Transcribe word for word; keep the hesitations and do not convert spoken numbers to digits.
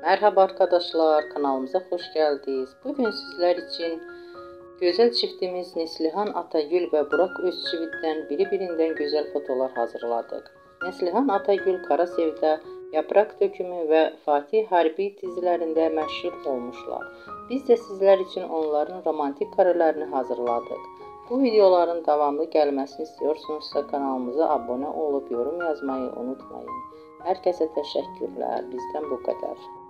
Merhaba arkadaşlar, kanalımıza hoş geldiniz. Bugün sizler için güzel çiftimiz Neslihan Atagül ve Burak Özçivit'ten birbirinden güzel fotolar hazırladık. Neslihan Atagül Kara Sevda, Yaprak Dökümü ve Fatih Harbi dizilerinde meşhur olmuşlar. Biz de sizler için onların romantik karelerini hazırladık. Bu videoların devamlı gelmesini istiyorsunuzsa kanalımıza abone olup yorum yazmayı unutmayın. Herkese teşekkürler. Bizden bu kadar.